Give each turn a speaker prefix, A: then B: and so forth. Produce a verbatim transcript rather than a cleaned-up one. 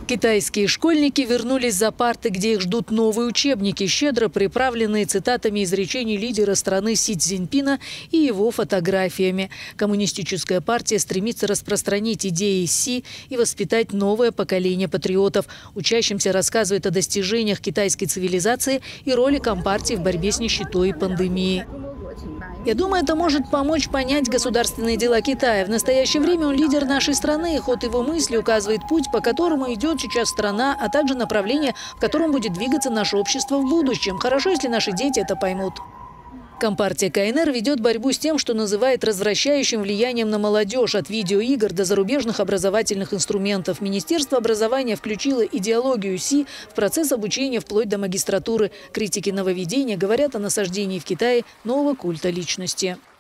A: Китайские школьники вернулись за парты, где их ждут новые учебники, щедро приправленные цитатами изречений лидера страны Си Цзиньпина и его фотографиями. Коммунистическая партия стремится распространить идеи Си и воспитать новое поколение патриотов. Учащимся рассказывает о достижениях китайской цивилизации и роли Компартии в борьбе с нищетой и пандемией. Я думаю, это может помочь понять государственные дела Китая. В настоящее время он лидер нашей страны, и ход его мысли указывает путь, по которому идет сейчас страна, а также направление, в котором будет двигаться наше общество в будущем. Хорошо, если наши дети это поймут. Компартия Ка Эн Эр ведет борьбу с тем, что называет развращающим влиянием на молодежь, от видеоигр до зарубежных образовательных инструментов. Министерство образования включило идеологию Си в процесс обучения вплоть до магистратуры. Критики нововведения говорят о насаждении в Китае нового культа личности.